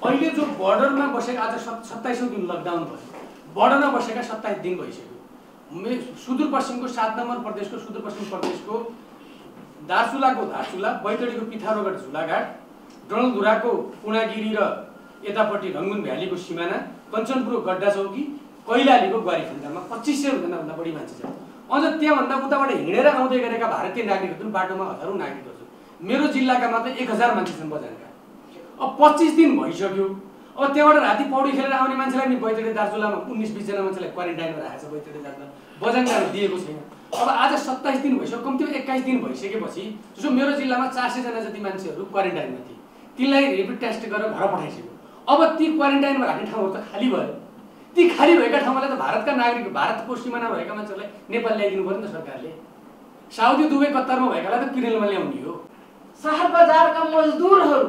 अहिले जो बर्डरमा बसेका आज 27औं दिन लकडाउन भयो, बर्डरमा बसेका 27 दिन भइसक्यो। सुदूरपश्चिमको 7 नम्बर प्रदेशको सुदूरपश्चिम प्रदेशको दार्चुलाको धारचुला, बैतडीको पिथौरागढ झुलाघाट, डडेलधुराको पुणागिरी र यतापट्टि रङ्गुन भ्यालीको सिमाना, कञ्चनपुरको गड्डा चौकी, कैलालीको ग्वारीफन्दामा 2500 भन्दा बढी मान्छे छन्। अझ त्यहाँभन्दा उताबाट हिँडेर आउँदै गरेका भारतीय नागरिकहरू बाटोमा हजारौं नागरिकहरू छन्। मेरो जिल्लाका मात्र 1000 मान्छे छन् बजारका। अब 25 दिन भइसक्यो। अब त्यहाँबाट राति पौडी खेलेर आउने मान्छेलाई नि बैतडी दार्चुलामा 19-20 जना मान्छेलाई क्वारेन्टाइनमा राखेको छ बैतडी दार्चुला। बजारले दिएको छैन। अब आज 27 दिन भइसक्यो, कम्तीमा 21 दिन भइसकेपछि जसो मेरो जिल्लामा 400 जना जति मान्छेहरू क्वारेन्टाइनमा थिए, तिनलाई रेपिड टेस्ट गरेर घर पठाइसक्यो। अब ती क्वारेन्टाइनमा राख्ने ठाउँहरू त खाली भयो। ती खाली भएका ठाउँलाई त भारतका नागरिक, भारतको सीमाना भएका मान्छेहरूलाई नेपाल ल्याइदिनु पर्यो नि त सरकारले। साउदी दुबई कतारमा भएकालाई त पिरेलमा ल्याउने हो। शहर बजारका मजदुरहरू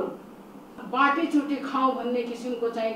बाटी चुटी खाऊ भन्ने किसिमको चाहिँ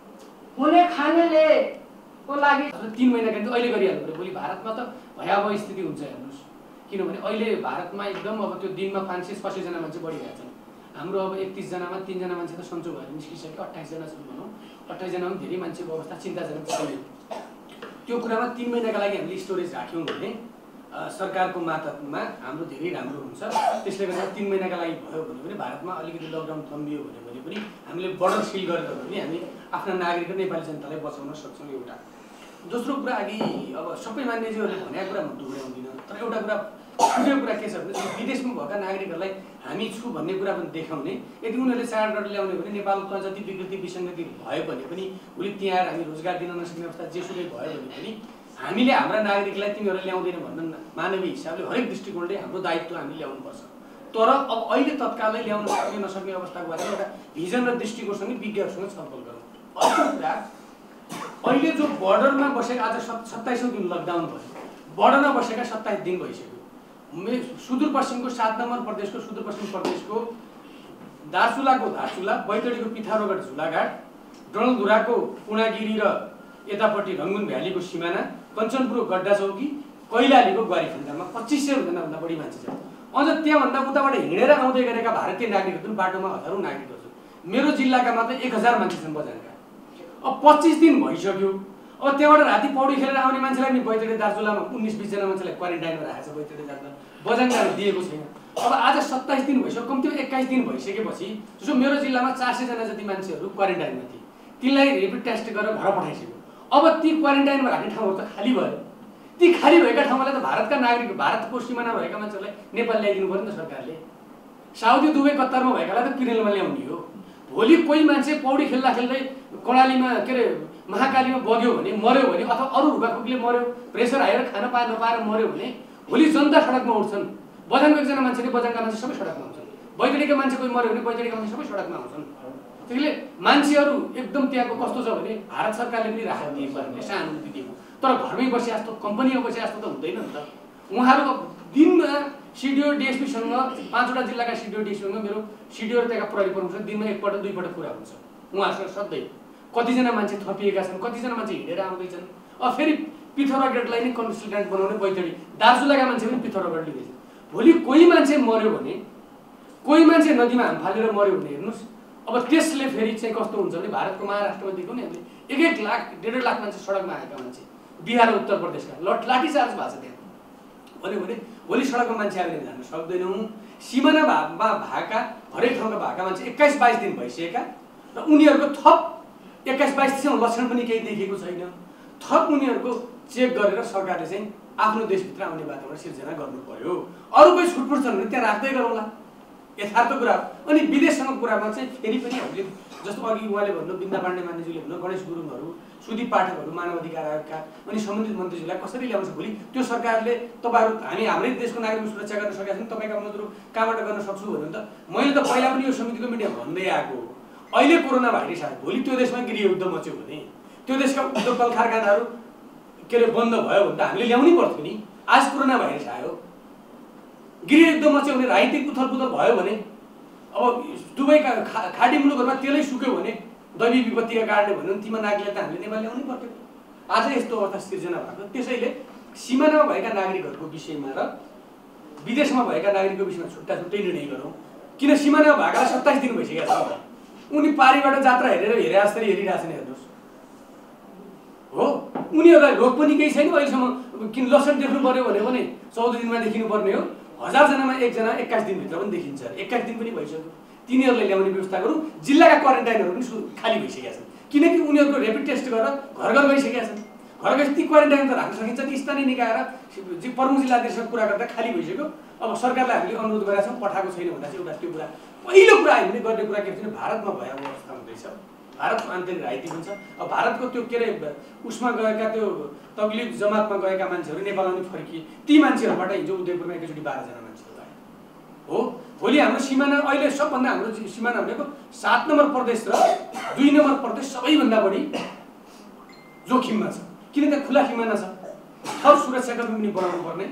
हुने खानेले को लागि 3 महिनाका निम्ति अहिले गरिहाल्नु पर्यो। भोलि भारतमा त भयावह स्थिति हुन्छ हेर्नुहोस्। किनभने अहिले भारतमा एकदम अब त्यो दिनमा 500-600 जना मान्छे बढिरहेको छन्। हाम्रो अब 31 जनामा 3 जना मान्छे त सन्चो भएर निस्किसक्यो। 28 जना छन् भनौँ। 28 जनामा धेरै मान्छेको अवस्था चिन्ताजनक छ। त्यो कुरामा 3 महिनाका लागि हामीले स्टोरेज राख्यौँ भने सरकारको मातहतमा हाम्रो धेरै राम्रो हुन्छ। त्यसले गर्दा 3 महिनाका लागि भयो भने पनि भारतमा अलिकति लकडाउन थम्बियो भने पनि हामीले बर्डर सिल गरेर पनि हामी आफ्ना नागरिक र नेपाली जनतालाई बचाउन सक्छौँ। एउटा दोस्रो कुरा, अघि अब सबै मान्यजीहरूले भनेको कुरा म दोहोऱ्याउँदिनँ, तर एउटा कुरा ठुलो कुरा के छ भने विदेशमा भएका नागरिकहरूलाई हामी छु भन्ने कुरा पनि देखाउने। यदि उनीहरूले चाडबाड ल्याउने भने नेपालमा जति विकृति विसङ्गति भयो भने पनि भोलि त्यहाँ हामी रोजगार दिन नसक्ने अवस्था जेसुकै भयो भने पनि हामीले हाम्रा नागरिकलाई तिमीहरू ल्याउँदैन भन्न मानवीय हिसाबले हरेक दृष्टिकोणले हाम्रो दायित्व हामी ल्याउनुपर्छ। तर अब अहिले तत्कालै ल्याउन सक्ने नसक्ने अवस्थाको बारेमा एउटा भिजन र दृष्टिकोणसँगै विज्ञहरूसँग छलफल गरौँ। अर्को कुरा, अहिले जो बर्डरमा बसेका आज 27औं दिन लकडाउन भयो, बर्डरमा बसेका 27 दिन भइसक्यो। सुदूरपश्चिमको 7 नम्बर प्रदेशको सुदूरपश्चिम प्रदेशको दार्चुलाको धारचुला, बैतडीको पिथौरागढ झुलाघाट, डडेलधुराको पुणागिरी र यतापट्टि रङ्गुन भ्यालीको सिमाना, कञ्चनपुरको गड्डा चौकी, कैलालीको ग्वारीफन्दामा 2500 भन्दा बढी मान्छे छन्। अझ त्यहाँभन्दा उताबाट हिँडेर आउँदै गरेका भारतीय नागरिकहरू बाटोमा हजारौं नागरिकहरू छन्। मेरो जिल्लाका मात्र 1000 मान्छे छन् बजारका। अब 25 दिन भइसक्यो। अब त्यहाँबाट राति पौडी खेलेर आउने मान्छेलाई नि बैतडी दार्चुलामा 19-20 जना मान्छेलाई क्वारेन्टाइनमा राखेको छ बैतडी दार्चुला। बजारले दिएको छैन। अब आज 27 दिन भइसक्यो, कम्तीमा 21 दिन भइसकेपछि जसो मेरो जिल्लामा 400 जना जति मान्छेहरू क्वारेन्टाइनमा थिए, तिनलाई रेपिड टेस्ट गरेर घर पठाइसक्यो। अब ती क्वारेन्टाइनमा राख्ने ठाउँहरू त खाली भयो। ती खाली भएका ठाउँलाई त भारतका नागरिक, भारतको सीमाना भएका मान्छेहरूलाई नेपाल ल्याइदिनु पर्यो नि त सरकारले। साउदी दुबई कतारमा भएकालाई त पिरेलमा ल्याउने हो। भोलि कोही मान्छे पौडी खेल्दा खेल्दै कर्णालीमा के अरे महाकालीमा बग्यो भने, मर्यो भने, अथवा अरू रुगाखोकीले मर्यो, प्रेसर आएर खान नपाएर मर्यो भने भोलि जनता सडकमा उठ्छन्। बजारको एकजना मान्छेले बजारका मान्छे सबै सडकमा आउँछन्। बैतडीका मान्छे कोही मर्यो भने बैतडीका मान्छे सबै सडकमा आउँछन्। त्यसले मान्छेहरू एकदम त्यहाँको कस्तो छ भने भारत सरकारले पनि राहत दिएको भने सहानुभूति दिएको, तर घरमै बसे जस्तो, कम्पनीमा बसे जस्तो त हुँदैन नि त। उहाँहरू दिनमा सिडिओ डिएसपीसँग, 5वटा जिल्लाका सिडिओ डिएसपीसँग मेरो सिडिओ र त्यहाँका प्रहरी प्रमुखसँग दिनमा 1-2 पटक कुरा हुन्छ उहाँहरूसँग सधैँ। कतिजना मान्छे थपिएका छन्, कतिजना मान्छे हिँडेर आउँदैछन्। अब फेरि पिथौरागढलाई नै कन्सल्टेन्ट बनाउने बैतडी दार्चुलाका मान्छे पनि पिथौरागढ लिँदैछ। भोलि कोही मान्छे मर्यो भने, कोही मान्छे नदीमा हाम फालेर मर्यो भने हेर्नुहोस्, अब त्यसले फेरि चाहिँ कस्तो हुन्छ भने भारतको महाराष्ट्रमा देखौँ नि हामीले 1-1 लाख 1.5 लाख मान्छे सडकमा आएका मान्छे, बिहार र उत्तर प्रदेशका लाठीचार्ज भएको छ त्यहाँ। भन्यो भने भोलि सडकमा मान्छे आएर जान सक्दैनौँ। सीमानामा भएका हरेक ठाउँका भएका मान्छे 21-22 दिन भइसकेका र उनीहरूको थप 21-22 लक्षण पनि केही देखेको छैन। थप उनीहरूको चेक गरेर सरकारले चाहिँ आफ्नो देशभित्र आउने वातावरण सिर्जना गर्नु पर्यो। अरू कोही छुटपुट छन् भने त्यहाँ राख्दै गरौँला, यथार्थ कुरा। अनि विदेशसँग कुरामा चाहिँ फेरि पनि हामीले जस्तो अघि उहाँले भन्नु, बिन्दा पाण्डे मान्यज्यूले भन्नु, गणेश गुरुङहरू, सुदीप पाठकहरू, मानव अधिकार आयोगका अनि सम्बन्धित मन्त्रीज्यूलाई कसरी ल्याउँछ भोलि त्यो सरकारले तपाईँहरू हामी हाम्रै देशको नागरिक सुरक्षा गर्न सकेका छौँ, तपाईँका मजदुर कहाँबाट गर्न सक्छु भन्नु त मैले त पहिला पनि यो समितिको मिडिया भन्दै आएको। अहिले कोरोना भाइरस आयो, भोलि त्यो देशमा गृहयुद्ध मच्यो भने, त्यो देशका उद्योग कल कारखानाहरू के अरे बन्द भयो भने त हामीले ल्याउनै पर्थ्यो नि। आज कोरोना भाइरस आयो, गृहयुद्ध मच्यो भने, राजनीतिक उथलपुथल भयो भने, अब दुबईका खाडी मुलुकहरूमा तेलै सुक्यो भने, दैवी विपत्तिका कारणले भन्यो भने तीमा नागरिकलाई त हामीले नेपाल ल्याउनै पर्थ्यो। आज यस्तो अवस्था सिर्जना भएको। त्यसैले सीमानामा भएका नागरिकहरूको विषयमा र विदेशमा भएका नागरिकको विषयमा छुट्टा छुट्टै निर्णय गरौँ। किन सीमानामा भएकालाई 27 दिन भइसकेका छ। उनी पारीबाट जात्रा हेरे जसरी हेरिरहेछन् हेर्नुहोस् हो। उनीहरूलाई रोग पनि केही छैन अहिलेसम्म। किन लक्षण देख्नु पर्यो भने 14 दिनमा देखिनु पर्ने हो। 1000 जनामा एकजना 21 दिनभित्र पनि देखिन्छ। 21 दिन पनि भइसक्यो। तिनीहरूलाई ल्याउने व्यवस्था गरौँ। जिल्लाका क्वारेन्टाइनहरू पनि खाली भइसकेका छन् किनकि उनीहरूको र्यापिड टेस्ट गरेर घर घर गइसकेका छन्। घर गएपछि ती क्वारेन्टाइन त राख्न सकिन्छ कि स्थानीय निकाय र प्रमुख जिल्लाधीशसँग कुरा गर्दा खाली भइसक्यो। अब सरकारलाई हामीले अनुरोध गरेका छौँ पठाएको छैन भन्दा चाहिँ एउटा त्यो कुरा पहिलो कुरा हामीले गर्ने कुरा के भने भारतमा भएको अवस्था हुँदैछ। भारतको आन्तरिक राजनीति हुन्छ। अब भारतको त्यो के अरे उसमा गएका त्यो तब्लिग जमातमा गएका मान्छेहरू नेपालमा पनि फर्किए। ती मान्छेहरूबाट हिजो उदयपुरमा एकैचोटि 12 जना मान्छेहरू आए हो। भोलि हाम्रो सिमाना अहिले सबभन्दा हाम्रो सिमाना भनेको 7 नम्बर प्रदेश र 2 नम्बर प्रदेश सबैभन्दा बढी जोखिममा छ। किन त खुला सिमाना छ। थप सुरक्षाकर्मी पनि बनाउनु पर्ने,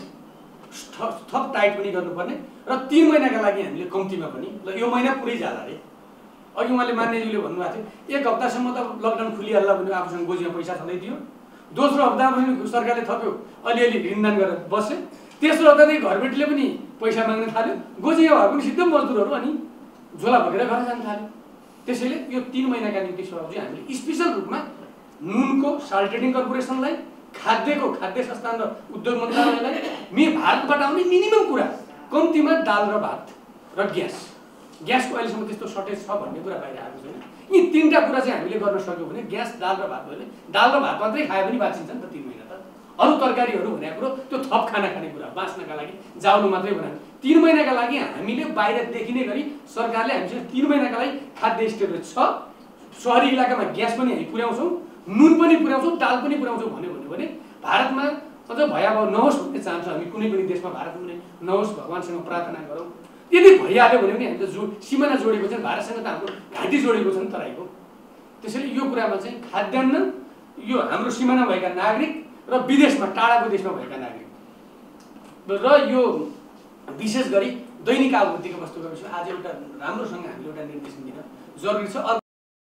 थप टाइट पनि गर्नुपर्ने र 3 महिनाका लागि हामीले कम्तीमा पनि ल यो महिना पुरै जाला रे। अघि उहाँले मान्यज्यूले भन्नुभएको थियो 1 हप्तासम्म त लकडाउन खुलिहाल्ला भन्यो। आफूसँग गोजीमा पैसा छँदै थियो। दोस्रो हप्तामा पनि सरकारले थप्यो अलिअलि ऋणदान गरेर बसे। तेस्रो हप्तादेखि घरबेटीले पनि पैसा माग्न थाल्यो। गोजीमा भए पनि सिधै मजदुरहरू अनि झोला बोकेर घर जान थाल्यो। त्यसैले यो 3 महिनाका निम्ति चाहिँ हामीले स्पेसल रूपमा नुनको साल्ट ट्रेडिङ कर्पोरेसनलाई, खाद्य संस्थान र उद्योग मन्त्रालयलाई भारतबाट आउने मिनिमम कुरा कम्तीमा दाल र भात र ग्यासको अहिलेसम्म त्यस्तो सर्टेज छ भन्ने कुरा बाहिर आएको छैन। यी 3टा कुरा चाहिँ हामीले गर्न सक्यौँ भने ग्यास, दाल र भात भयो भने दाल र भात मात्रै खाए पनि बाँचिन्छ नि त 3 महिना त। अरू तरकारीहरू भनेको कुरो त्यो थप खाना खाने कुरा बाँच्नका लागि जाउनु मात्रै बनायो। 3 महिनाका लागि हामीले बाहिर देखिने गरी सरकारले हामीसँग 3 महिनाका लागि खाद्य स्टोरेज छ। सहरी इलाकामा ग्यास पनि हामी पुर्याउँछौँ, नुन पनि पुर्याउँछौँ, दाल पनि पुर्याउँछौँ भन्यो भने भारतमा अझ भयावह नहोस् भन्ने चाहन्छौँ हामी। कुनै पनि देशमा भारतमा पनि नहोस् भगवानसँग प्रार्थना गरौँ। यदि भइहाल्यो भने पनि हामी त सिमाना जोडेको छ, भारतसँग त हाम्रो घाँटी जोडेको छ नि तराईको। त्यसैले यो कुरामा चाहिँ खाद्यान्न यो हाम्रो सिमाना भएका नागरिक र विदेशमा टाढाको देशमा भएका नागरिक र यो विशेष गरी दैनिक आवृत्तिको वस्तुको विषयमा आज एउटा राम्रोसँग हामीले एउटा निर्देशन दिन जरुरी छ।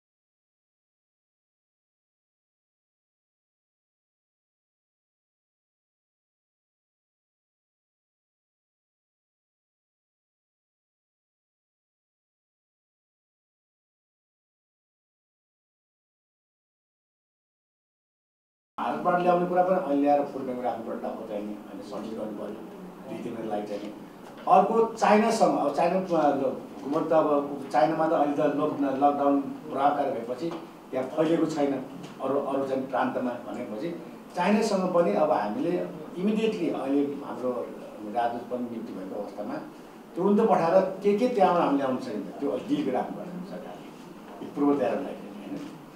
भारतबाट ल्याउने कुरा पनि अहिले ल्याएर फुर्काएर राख्नुपर्छ टाउको चाहिने होइन, सजिलो गर्नु पऱ्यो 2-3 महिनालाई चाहिने। अर्को चाइनासँग अब चाइना हुकुमत त अब चाइनामा त अहिले त लकडाउन प्रभावकारी भएपछि त्यहाँ फैलिएको छैन अरू चाहिँ प्रान्तमा भनेपछि चाइनासँग पनि अब हामीले इमिडिएटली अहिले हाम्रो राजदूत पनि नियुक्ति भएको अवस्थामा तुरुन्त पठाएर के त्यहाँबाट हामीले ल्याउनु सकिन्छ त्यो डिल राख्नुपर्छ सरकारले पूर्व तयारीलाई होइन।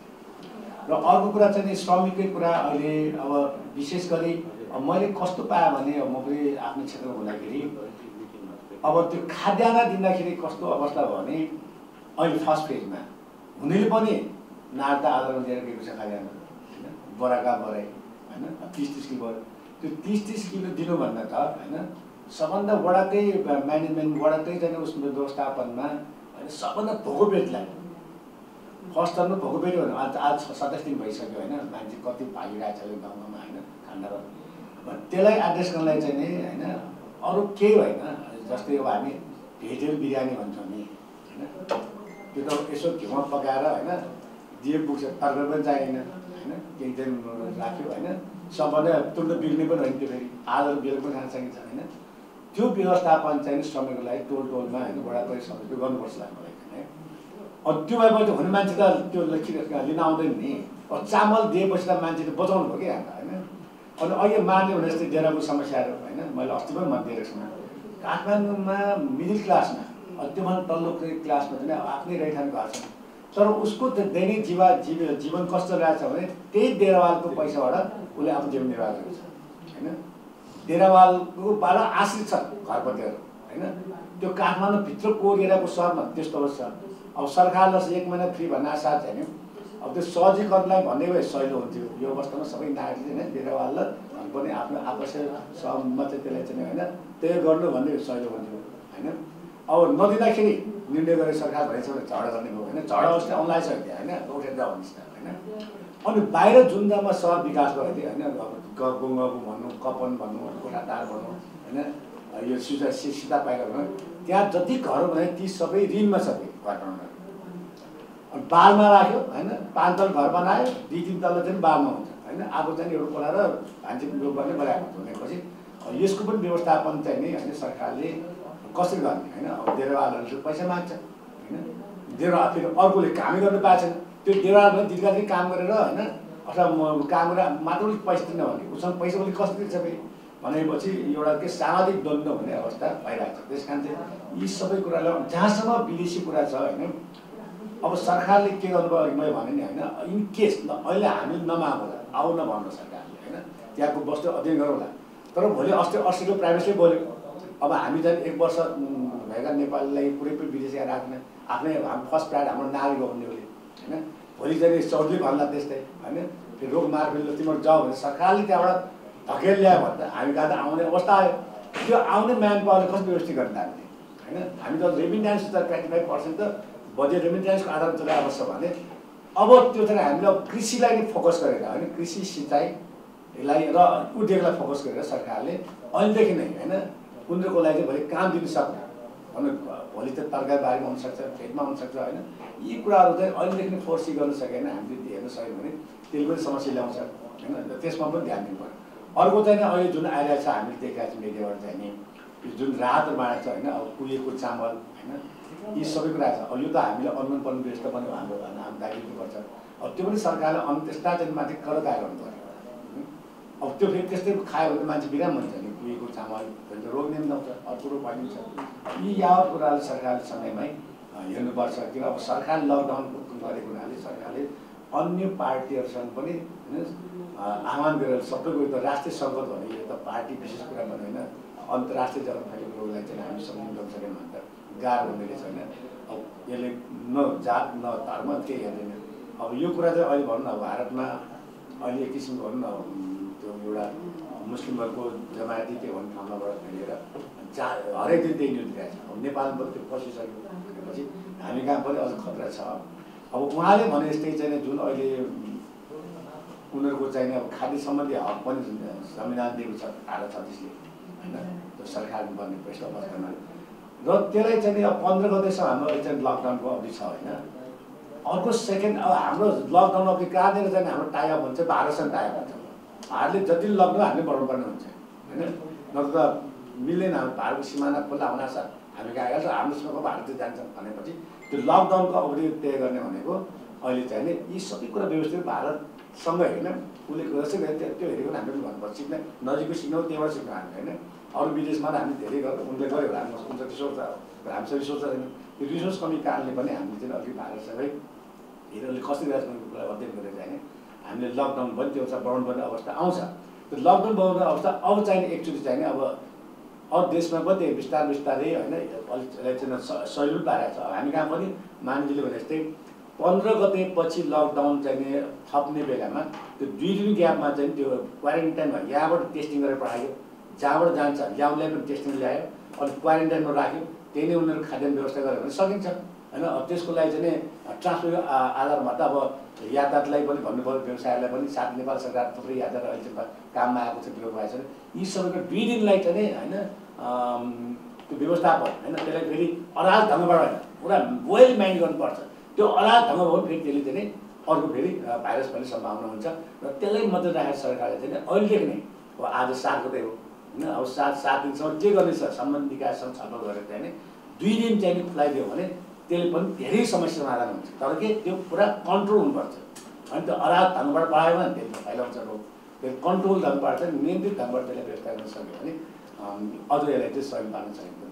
र अर्को कुरा चाहिँ नि श्रमिककै कुरा अहिले अब विशेष गरी मैले कस्तो पाएँ भने म पनि आफ्नो क्षेत्रमा हुँदाखेरि अब त्यो खाद्यान्न दिँदाखेरि कस्तो अवस्था भयो भने अहिले फर्स्ट फेजमा हुनेले पनि नाड्दा आधारमा दिएर गएको छ खाद्यान्न होइन, बराका बराई होइन 30-30 किलो त्यो 30-30 किलो दिनुभन्दा त होइन सबभन्दा वडाकै म्यानेजमेन्ट वडाकै चाहिँ उसको व्यवस्थापनमा होइन सबभन्दा भोगोपेटलाई फर्स्ट टर्ममा भोगोपेट भन्नु आज 27 दिन भइसक्यो होइन, मान्छे कति भागिरहेको छ यो गाउँमा होइन खानाको त्यसलाई एड्रेस गर्नलाई चाहिँ नि होइन अरू केही होइन। जस्तै अब हामी भेजिटेबल बिरयानी भन्छौँ नि होइन, त्यो त यसो घिउमा पकाएर होइन दिए पुग्छ, तरकारी पनि चाहिएन होइन, केही दिन राख्यो होइन, सबभन्दा तुरन्त बिग्ने पनि होइन, त्यो फेरि आलु बेल पनि खान सकिन्छ होइन। त्यो व्यवस्थापन चाहिँ श्रमिकको लागि टोलमा होइन वडाकै सबै त्यो गर्नुपर्छ मलाई होइन। अब त्यो भएपछि हुने मान्छे त त्यो लिन आउँदैन नि, अब चामल दिएपछि त मान्छे त बचाउनु भयो कि अन्त होइन। अनि अहिले मान्यो भने जस्तै डेराको समस्याहरू होइन, मैले अस्ति पनि मन दिएको छु काठमाडौँमा मिडल क्लासमा त्योभन्दा तल्लो क्लासमा चाहिँ आफ्नै रैथाने घर छ, तर उसको दैनिक जीवन कस्तो रहेछ भने त्यही डेरावालको पैसाबाट उसले आफ्नो जीवन निर्वाह गरेको छ होइन। डेरावालकोबाट आश्रित छ घरपतिहरू होइन। त्यो काठमाडौँभित्र कोरिएको सहरमा त्यस्तो अवस्था छ। अब सरकारलाई 1 महिना फ्री भन्ने आशा छैन। अब त्यो सहजीकरणलाई भन्ने भए सहिलो हुन्थ्यो। यो अवस्थामा सबै नागरिकले होइन डेरावाललाई पनि आफ्नो आपसी सहमति त्यसलाई चाहिँ होइन त्यही गर्नु भन्ने सहिलो हुन्थ्यो होइन। अब नदिँदाखेरि निर्णय गरेर सरकार भनेछ भने झगडा गर्ने भयो होइन, झगडा अवस्था आउन लागिसक्यो होइन, उठेर जाओस् होइन। अनि बाहिर जुन जग्गामा सहर विकास भयो होइन, अब गङ्गाबु भन्नु, कपन भन्नु, कोठाटार भन्नु होइन, यो सीता पाइला भन्नु, त्यहाँ जति घर भने ती सबै ऋणमा छ काठमाडौँमा। बालमा राख्यो होइन, 5 तल घर बनायो, 2-3 तल चाहिँ बालमा हुन्छ होइन, आगो चाहिँ एउटा खोला र भान्जी उपयोग गर्ने बनाएको हुन्छ भनेपछि यसको पनि व्यवस्थापन चाहिँ नि होइन सरकारले कसरी गर्ने होइन। अब देउरावालहरूले पैसा माग्छ होइन, देउरा फेरि अर्कोले कामै गर्नु पाएको छैन, त्यो देउरा पनि दिनका दिन काम गरेर होइन अथवा काम गरेर मात्र पैसा दिन भने उसँग पैसा पनि कसरी दिन्छ फेरि भनेपछि एउटा के सामाजिक द्वन्द्व हुने अवस्था भइरहेको छ। त्यस कारण चाहिँ यी सबै कुरालाई जहाँसम्म विदेशी कुरा छ होइन, अब सरकारले के गर्नुभयो मैले भने नि होइन, इन केस अहिले हामी नमागौँला, आउन भन्नु सरकारले होइन, त्यहाँको वस्तु अध्ययन गरौँला। तर भोलि अस्ट्रेलियाको प्राइभेटले बोल्यो अब हामी चाहिँ 1 वर्ष भएका नेपालीलाई पुरै विदेशी राख्ने आफ्नै फर्स्ट प्राइड हाम्रो नागरिक हो भन्ने होइन, भोलि चाहिँ चौधरी भन्ला त्यस्तै होइन, फेरि रोग मारपिट तिमीहरू जाऊ भने सरकारले त्यहाँबाट धकेल ल्यायो भने त हामी कहाँ त आउने अवस्था आयो। त्यो आउने म्यान पावरले कसरी व्यवस्थित गर्ने हामीले होइन, हामी त रेमिट्यान्स त 25% त बजेट रेमिट्यान्सको आधारमा चलाइबस्छ भने अब त्यो चाहिँ हामीले कृषिलाई नै फोकस गरेर होइन, कृषि सिँचाइलाई र उद्योगलाई फोकस गरेर सरकारले अहिलेदेखि नै होइन उनीहरूको लागि चाहिँ भोलि काम दिन सक्ने भन्नु, भोलि त तरकारी बारीमा हुनसक्छ, खेतमा हुनसक्छ होइन, यी कुराहरू चाहिँ अहिलेदेखि नै फोर्सी गर्न सकेन हामीले हेर्न सक्यो भने त्यसले पनि समस्या ल्याउँछ होइन, त्यसमा पनि ध्यान दिनु पर्यो। अर्को चाहिँ अहिले जुन आइरहेको छ हामीले देखेका छौँ मिडियाबाट चाहिँ नि जुन राहतहरू बाँडेको छ होइन, अब कुहिएको चामल होइन, यी सबै कुरा छ। अब यो त हामीले अनुमोदन व्यवस्था पनि हाम्रो दायित्व दिनुपर्छ। अब त्यो पनि सरकारले त्यसमा चाहिँ माथि कडक गर्नु पर्यो। अब त्यो फेरि त्यस्तै खायो भने मान्छे बिराम हुन्छ नि, कुहिएको चामल रोग निम्ताउँछ, अर्को रोग भइदिन्छ। यी यावत कुराले सरकारले समयमै हेर्नुपर्छ। किन अब सरकार लकडाउन गरेको हुनाले सरकारले अन्य पार्टीहरूसँग पनि आह्वान गरेर सबैको त राष्ट्रिय सङ्कट भने यो त पार्टी विशेष कुरा पनि होइन, अन्तर्राष्ट्रिय जगत फैलेको रोगलाई चाहिँ हामी सम्झिन गर्न सक्यौँ भने त गाह्रो हुँदो रहेछ होइन। अब यसले न जात न धर्म केही हेर्दैन। अब यो कुरा चाहिँ अहिले भनौँ न अब भारतमा अहिले एक किसिमको भनौँ न त्यो एउटा मुस्लिमहरूको जमाती के भन्ने ठाउँबाट लिएर हरेक दिन त्यही न्युज दिइरहेको छ। अब नेपालमा पनि त्यो पसिसक्यो भनेपछि हामी कहाँ पनि अझ खतरा छ। अब उहाँले भने जस्तै चाहिँ जुन अहिले उनीहरूको चाहिँ अब खाद्य सम्बन्धी हक पनि संविधान दिएको छ धारा 36ले होइन, त्यो सरकारले बन्ने प्रश्न अवस्थामा र त्यसलाई चाहिँ अब 15 गतेसम्म हाम्रो चाहिँ लकडाउनको अवधि छ होइन। अर्को सेकेन्ड अब हाम्रो लकडाउन अवधि कहाँनिर चाहिँ हाम्रो टाइअप हुन्छ, भारतसँग टाइअप हुन्छ। भारतले जति लकडाउन हामीले बढाउनु पर्ने हुन्छ होइन, नत्र त मिल्दैन। हाम्रो भारतको सिमाना खुल्ला हुनासाथ हामी कहाँ आइहाल्छ, हाम्रो सीमाको भारत जान्छ भनेपछि त्यो लकडाउनको अवधि तय गर्ने भनेको अहिले चाहिँ नि यी सबै कुरा व्यवस्थित भारतसँगै होइन उसले जस्तै त्यो हेरेको पनि हामीले भन्नुपर्छ। सिक्ने नजिकको सिक्नु त्यहाँबाट सिक्नु हामीले होइन, अरू विदेशमा हामी धेरै गरेर उनले गऱ्यो भने हाम्रो रिसोर्स हामीसँग रिसोर्स छैन। त्यो रिसोर्स कमी कारणले पनि हामीले चाहिँ अलिक भारतसँगै हेरेर कसरी राजनीतिको कुरा अध्ययन गरेर चाहिँ हामीले लकडाउन पनि त्यो बढाउनु पर्ने अवस्था आउँछ। त्यो लकडाउन बढाउने अवस्था अब चाहिँ एकचोटि चाहिँ अब अरू देशमा पनि बिस्तारै होइन अलिक चाहिँ सजिलो पारेको छ। हामी कहाँ पनि मानिसले भने जस्तै 15 गतेपछि लकडाउन चाहिँ थप्ने बेलामा त्यो 2 दिन ग्यापमा चाहिँ त्यो क्वारेन्टाइनमा यहाँबाट टेस्टिङ गरेर पठायो, जहाँबाट जान्छ ल्याउनलाई पनि टेस्टिङ ल्यायो, अनि क्वारेन्टाइनमा राख्यो, त्यही नै उनीहरू खाद्यान्न व्यवस्था गर्यो भने सकिन्छ होइन। अब त्यसको लागि चाहिँ ट्रान्सपोर्टको आधारमा त अब यातायातलाई पनि भन्नुपऱ्यो, व्यवसायलाई पनि साथ नेपाल सरकार थुप्रै यातायात अहिले चाहिँ काममा आएको छ, बिरोध भएको छ। यी सबैको 2 दिनलाई चाहिँ होइन त्यो व्यवस्थापन होइन त्यसलाई फेरि अराज ढङ्गबाट होइन पुरा वेल माइन्ड गर्नुपर्छ। त्यो अराज ढङ्ग भयो फेरि त्यसले चाहिँ अर्को फेरि भाइरस फैल्ने सम्भावना हुन्छ र त्यसलाई मध्य राखेर सरकारले चाहिँ अहिलेदेखि नै अब आज 7 गते हो होइन, अब 7 दिनसम्म के गर्नेछ सम्बन्धित निकायसँग छलफल गरेर चाहिँ 2 दिन चाहिँ खुलाइदियो भने त्यसले पनि धेरै समस्या समाधान हुन्छ। तर के त्यो पुरा कन्ट्रोल हुनुपर्छ अनि त्यो अराध ढङ्गबाट बढायो भने त्यसले फैलाउँछ रोग। त्यो कन्ट्रोल ढङ्गबाट चाहिँ नियन्त्रित ढङ्गबाट त्यसलाई व्यवस्था गर्न सक्यो भने अझ यसलाई चाहिँ सहयोग पार्न सकिन्छ।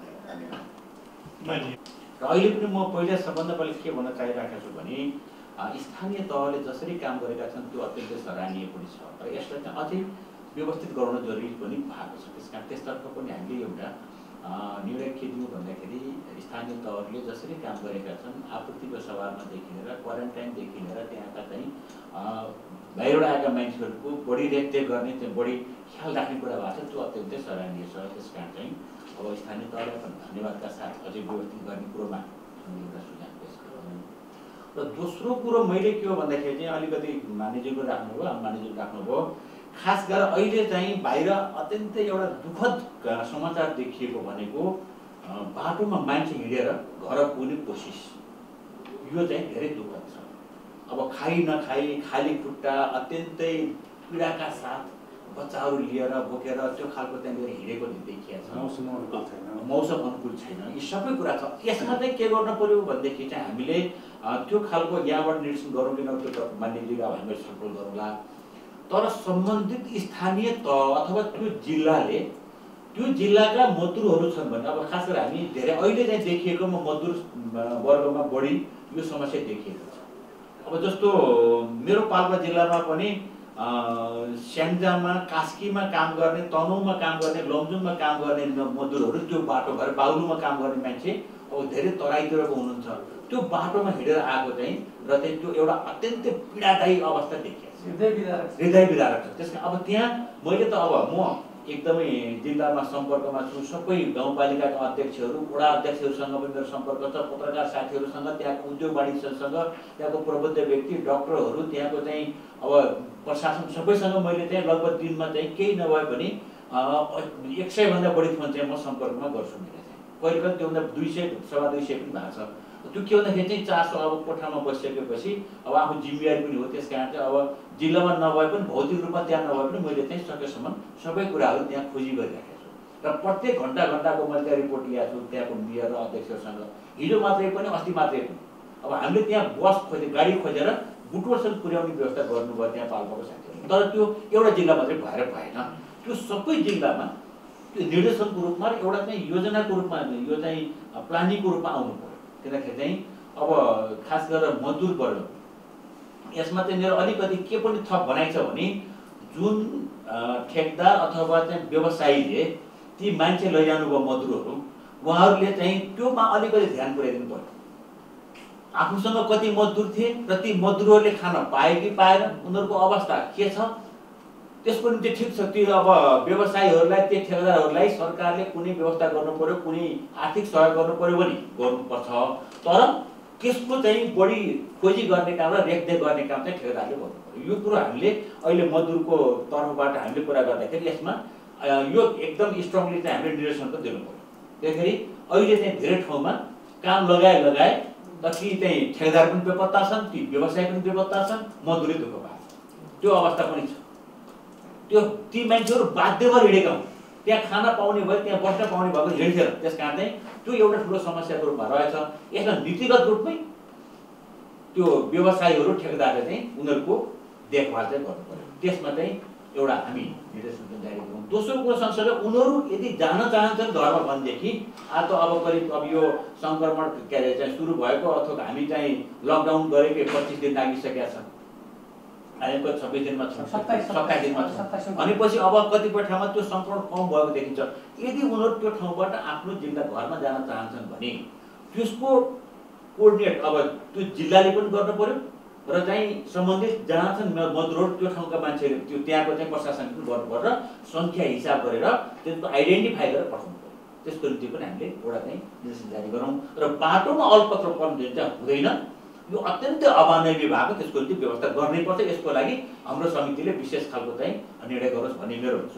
धन्यवाद। र अहिले पनि म पहिला सबभन्दा पहिले के भन्न चाहिरहेको छु भने स्थानीय तहले जसरी काम गरेका छन् त्यो अत्यन्तै सराहनीय पनि छ, तर यसलाई चाहिँ अझै व्यवस्थित गराउन जरुरी पनि भएको छ। त्यस कारण त्यसतर्फ पनि हामीले एउटा निर्णय के दिउँ भन्दाखेरि स्थानीय तहहरूले जसरी काम गरेका छन् आपूर्तिको सवालमादेखि लिएर क्वारेन्टाइनदेखि लिएर त्यहाँका चाहिँ बाहिरबाट आएका मान्छेहरूको बढी रेखदेख गर्ने चाहिँ बढी ख्याल राख्ने कुरा भएको छ, त्यो अत्यन्तै सराहनीय छ। त्यस कारण चाहिँ अब स्थानीय तहलाई पनि धन्यवादका साथ अझै व्यवस्थित गर्ने कुरोमा एउटा सुझाव पेश गर्नु। र दोस्रो कुरो मैले के हो भन्दाखेरि चाहिँ अलिकति मानिसज्यूको राख्नुभयो, मानिसज्यूले राख्नुभयो, खास गरेर अहिले चाहिँ बाहिर अत्यन्तै एउटा दुःखद समाचार देखिएको भनेको बाटोमा मान्छे हिँडेर घर पुग्ने कोसिस। यो चाहिँ धेरै दुःखद छ। अब खाइ नखाइ खाली खुट्टा अत्यन्तै पीडाका साथ बच्चाहरू लिएर बोकेर त्यो खालको त्यहाँनिर हिँडेको देखिया छ। मौसम अनुकूल छैन, यी सबै कुरा छ। यसमा चाहिँ के गर्न पर्यो भनेदेखि चाहिँ हामीले त्यो खालको यहाँबाट निरीक्षण गरौँ कि त्यो मान्यजीले अब हामीले छलफल गरौँला, तर सम्बन्धित स्थानीय तह अथवा त्यो जिल्लाले त्यो जिल्लाका मजदुरहरू छन् भने अब खास गरी हामी धेरै अहिले चाहिँ देखिएकोमा मजदुर वर्गमा बढी यो समस्या देखिएको छ। अब जस्तो मेरो पाल्पा जिल्लामा पनि स्याङ्जामा कास्कीमा काम गर्ने, तनहुँमा काम गर्ने, लमजुङमा काम गर्ने मजदुरहरू त्यो बाटो भएर बागलुङमा काम गर्ने मान्छे अब धेरै तराईतिरको हुनुहुन्छ। त्यो बाटोमा हिँडेर आएको चाहिँ र चाहिँ त्यो एउटा अत्यन्तै पीडादायी अवस्था देखिएको छ, हृदय विदारक छ। त्यसमा अब त्यहाँ मैले त अब म एकदमै जिल्लामा सम्पर्कमा छु, सबै गाउँपालिकाका अध्यक्षहरू वडा अध्यक्षहरूसँग पनि मेरो सम्पर्क छ, पत्रकार साथीहरूसँग, त्यहाँको उद्योग वाणिज्यसँग, त्यहाँको प्रबुद्ध व्यक्ति डक्टरहरू, त्यहाँको चाहिँ अब प्रशासन सबैसँग मैले चाहिँ लगभग दिनमा चाहिँ केही नभए पनि 100 भन्दा बढी फोन चाहिँ म सम्पर्कमा गर्छु। मेरो चाहिँ कहिले कहिले त्योभन्दा 200 सवा 200 पनि भएको छ। त्यो के भन्दाखेरि चाहिँ चासो अब कोठामा बसिसकेपछि अब आफू जिम्मेवारी पनि हो, त्यस कारण चाहिँ अब जिल्लामा नभए पनि भौतिक रूपमा त्यहाँ नभए पनि मैले चाहिँ सकेसम्म सबै कुराहरू त्यहाँ खोजी गरिराखेको छु र प्रत्येक घन्टाको मैले त्यहाँ रिपोर्ट ल्याएको छु त्यहाँको मेयर र अध्यक्षहरूसँग। हिजो मात्रै पनि अस्ति मात्रै पनि अब हामीले त्यहाँ बस खोजेर गाडी खोजेर बुटवलसम्म पुर्याउने व्यवस्था गर्नुभयो त्यहाँ पाल्पाको साथीहरू। तर त्यो एउटा जिल्ला मात्रै भएर भएन, त्यो सबै जिल्लामा त्यो निर्देशनको रूपमा र एउटा चाहिँ योजनाको रूपमा यो चाहिँ प्लानिङको रूपमा आउनु पर्यो। किनकि चाहिँ अब खास गरेर मजदुर वर्ग यसमा चाहिँ मेरो अलिकति के पनि थप भनाइ छ भने जुन ठेकदार अथवा चाहिँ व्यवसायीले ती मान्छे लैजानुभयो मजदुरहरू, उहाँहरूले चाहिँ त्योमा अलिकति ध्यान पुर्याइदिनु पर्यो। आफूसँग कति मजदुर थिए र ती मजदुरहरूले खान पाए कि पाएन, उनीहरूको अवस्था के छ, त्यसको निम्ति ठिक छ त्यो अब व्यवसायीहरूलाई त्यो ठेकेदारहरूलाई सरकारले कुनै व्यवस्था गर्नु पर्यो, कुनै आर्थिक सहयोग गर्नु पर्यो भने गर्नुपर्छ। तर त्यसको चाहिँ बढी खोजी गर्ने काम र रेखदेख गर्ने काम चाहिँ ठेकेदारले गर्नु पर्यो। यो कुरो हामीले अहिले मजदुरको तर्फबाट हामीले कुरा गर्दाखेरि यसमा यो एकदम स्ट्रङली चाहिँ हामीले निर्देशन दिनु पर्यो। त्यसैगरी अहिले चाहिँ धेरै ठाउँमा काम लगाए ती चाहिँ ठेकेदार पनि बेपत्ता छन्, ती व्यवसाय पनि बेपत्ता छन्, मजदुरी दुःख भएको छ, त्यो अवस्था पनि छ। त्यो ती मान्छेहरू बाध्य भएर हिँडेका हुन्, त्यहाँ खाना पाउने भयो, त्यहाँ बस्न पाउने भएको हिँड्थेन। त्यस कारण चाहिँ त्यो एउटा ठुलो समस्याको रूपमा रहेछ। यसमा नीतिगत रूपमै त्यो व्यवसायीहरू ठेकेदारले चाहिँ उनीहरूको देखभाल चाहिँ गर्नु पर्यो। त्यसमा चाहिँ एउटा हामी निर्देशन जारी गरौँ। दोस्रो कुरो सँगसँगै उनीहरू यदि जान चाहन्छन् घरमा भनेदेखि आज त अब करिब अब यो सङ्क्रमण के अरे चाहिँ सुरु भएको अथवा हामी चाहिँ लकडाउन गरेकै 25 दिन लागिसकेका छ, आएको 26 दिनमा 27 दिनमा भनेपछि अब कतिपय ठाउँमा त्यो सङ्क्रमण कम भएको देखिन्छ। यदि उनीहरू त्यो ठाउँबाट आफ्नो जिल्ला घरमा जान चाहन्छन् भने त्यसको कोअर्डिनेट अब त्यो जिल्लाले पनि गर्नु पर्यो र चाहिँ सम्बन्धित जहाँ छन् मजदुरहरू त्यो ठाउँका मान्छेले त्यो त्यहाँको चाहिँ प्रशासनले पनि गर्नु पर्यो र सङ्ख्या हिसाब गरेर त्यसको आइडेन्टिफाई गरेर पठाउनु पर्यो। त्यसको निम्ति पनि हामीले एउटा चाहिँ निर्देशन जारी गरौँ र बाटोमा अल्पत्र जुन चाहिँ हुँदैन, यो अत्यन्तै अमानवीय भएको त्यसको निम्ति व्यवस्था गर्नै पर्छ। यसको लागि हाम्रो समितिले विशेष खालको चाहिँ निर्णय गरोस् भन्ने मेरो